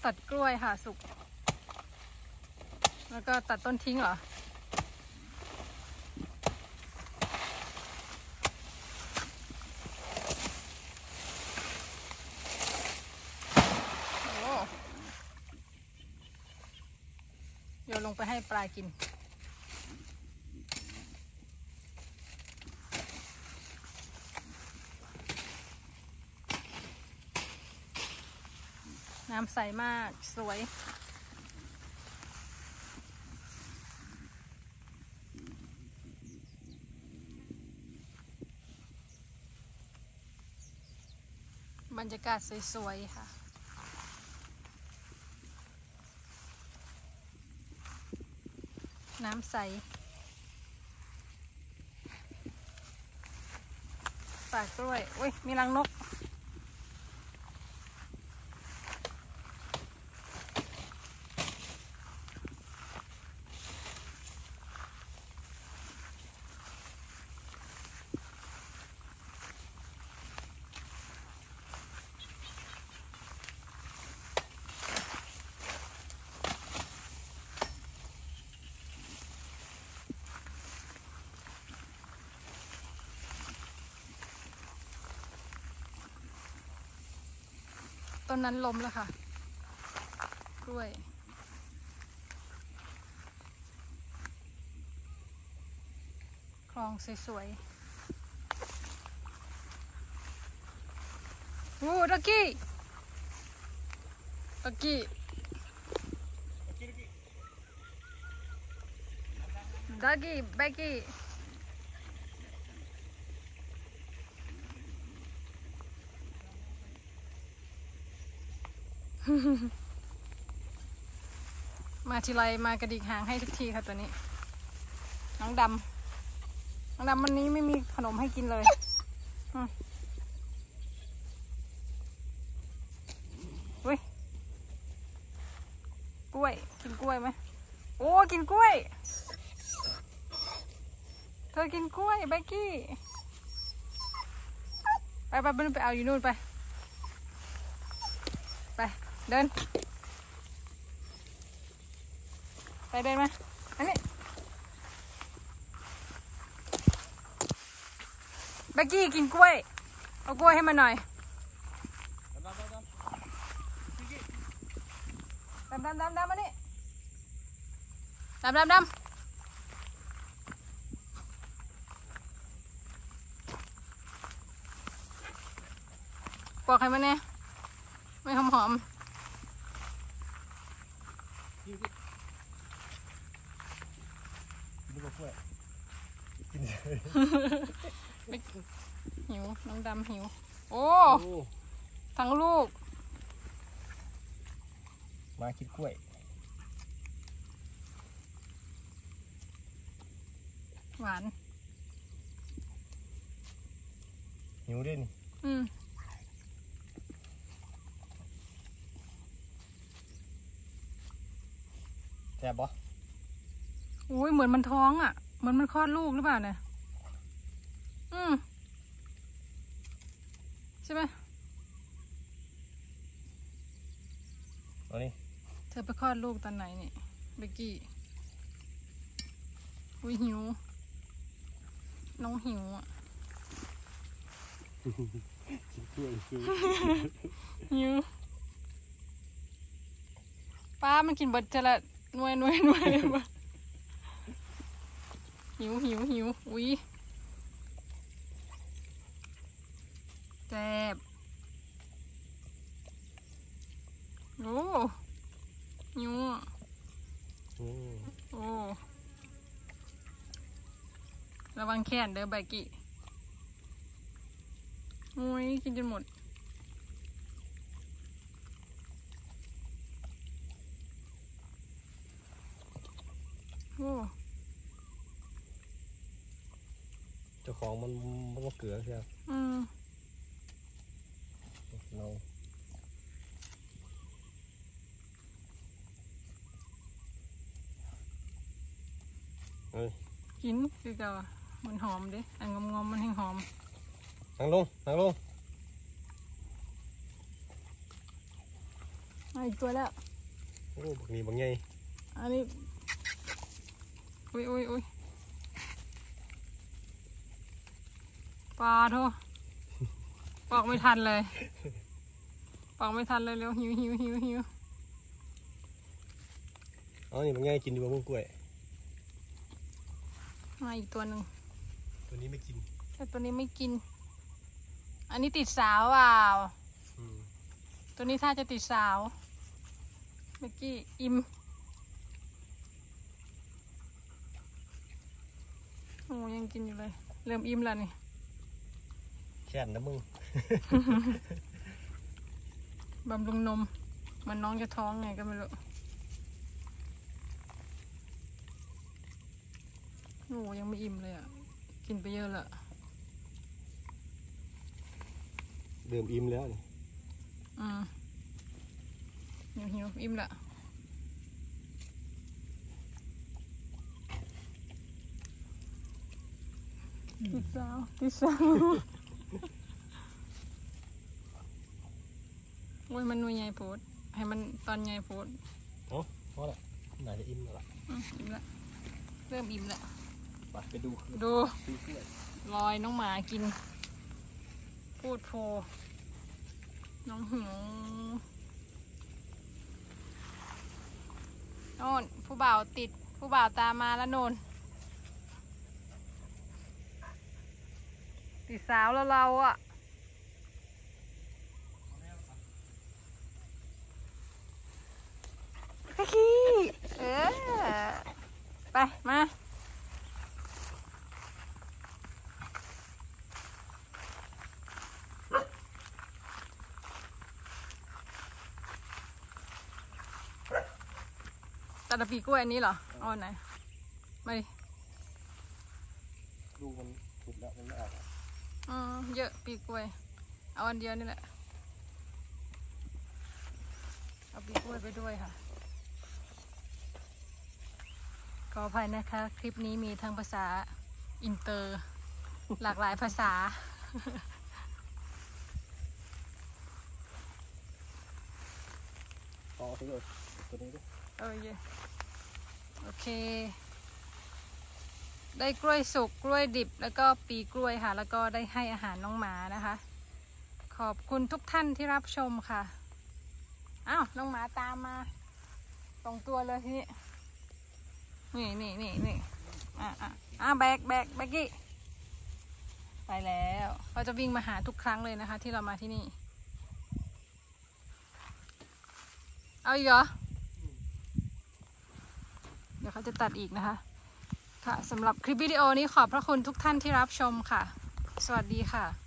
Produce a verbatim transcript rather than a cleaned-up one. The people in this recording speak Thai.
ตัดกล้วยค่ะสุกแล้วก็ตัดต้นทิ้งเหรอโอ้โยนลงไปให้ปลากินน้ำใสมากสวยบรรยากาศสวยๆค่ะน้ำใสป่ากล้วยอุ้ยมีรังนกต้นนั้นล้มแล้วค่ะกล้วยคลองสวยๆโอ้ดักกี้ดักกี้ดักกี้แบกกี้มาทีไรมากระดิกหางให้ทุกทีค่ะตัวนี้น้องดำน้องดำวันนี้ไม่มีขนมให้กินเลยอุ้ยกล้วยกินกล้วยไหมโอ้กินกล้วยเธอกินกล้วยแบกกี้ไปไปไปไปเอาอยู่นู่นไปไปเดินไปเดินมาอันนี้แบกกี้กินกล้วยเอากล้วยให้มันหน่อยดำดำดำดำมานี่ดำดำดำปอกให้มันเนี่ยไม่หอมหอมหิวน้องดำหิวโอ้ทั้งลูกมากินกล้วยหวานหิวด้วยนี่อืมแซ่บปะโอ้ยเหมือนมันท้องอ่ะเหมือนมันคลอดลูกหรือเปล่าเนี่ยอืมใช่ไหมเอานี่เธอไปคลอดลูกตอนไหนนี่เบกกี้อุ้ยหิวน้องหิวอ่ะหิวป้ามันกินเบิดจะละหน่วยหน่วยหน่วยหิวหิวหิวอุ้ยแซ่บโอ้หิวอ่ะโอ้ระวังแขนเด้อใบกี้โอ้ยกินจนหมดโอ้เจ้าของมันมันก็เกลือใช่ไหมอืมเราเฮ้ยกินคือเก่ามันหอมดิอันงอมๆมันให้หอมนั่งลงนั่งลงมาอีกตัวแล้วโอ้บักนี้บักใหญ่อันนี้อุ้ยอุ้ยอุ้ยปลาโทปอกไม่ทันเลยปอกไม่ทันเลยเร็วหิวหิวหิวหิวอ๋อนี่บักใหญ่กินดีกว่ามุ้งกล้วยมาอีกตัวหนึ่งตัวนี้ไม่กินแต่ตัวนี้ไม่กิน อันนี้ติดสาวเปล่าอืมตัวนี้ถ้าจะติดสาวเมื่อกี้อิ่มโอ้ยังกินอยู่เลยเริ่มอิ่มแล้วนี่แค่นนะมึงบำรุงนมมันน้องจะท้องไงก็ไม่รู้โอ้ยังไม่อิ่มเลยอ่ะกินไปเยอะละเดิมอิ่มแล้วนี่อืมหิวหิวอิ่มละติดสาวติดสาวโอ้ยมันนุ่ยใหญ่โพดให้มันตอนใหญ่โพดเอ้าพอละน่าจะอิ่มแล้วล่ะอืมอิ่มละเริ่มอิ่มละไปไปดูดูดูกล้วยรอยน้องหมากินพูดโพน้องหิวโน่นผู้บ่าวติดผู้บ่าวตามมาแล้วโน่นติดสาวแล้วเราอ่ะขี้เออไปมาตัดปีกล้วยอันนี้เหรอเอาอันไหนมาดิดูมันถูกแล้วมันไม่ออกอะอืมเยอะปีกล้วยเอาอันเดียวนี่แหละเอาปีกล้วยไปด้วยค่ะขออภัยนะคะคลิปนี้มีทั้งภาษาอินเตอร์ หลากหลายภาษาต่อตัวตัวนี้ด้วยเออเยโอเค ได้กล้วยสุกกล้วยดิบแล้วก็ปีกล้วยค่ะ แล้วก็ได้ให้อาหารน้องหมานะคะ ขอบคุณทุกท่านที่รับชมค่ะอ้าวน้องหมาตามมาตรงตัวเลยทีนี้นี่นี่นี่นี่อ่ะอ่ะอ่ะแบกแบกแบกกี้ไปแล้วเขาจะวิ่งมาหาทุกครั้งเลยนะคะ ที่เรามาที่นี่เอาอีกเหรอเดี๋ยวเขาจะตัดอีกนะคะค่ะสำหรับคลิปวิดีโอนี้ขอบพระคุณทุกท่านที่รับชมค่ะสวัสดีค่ะ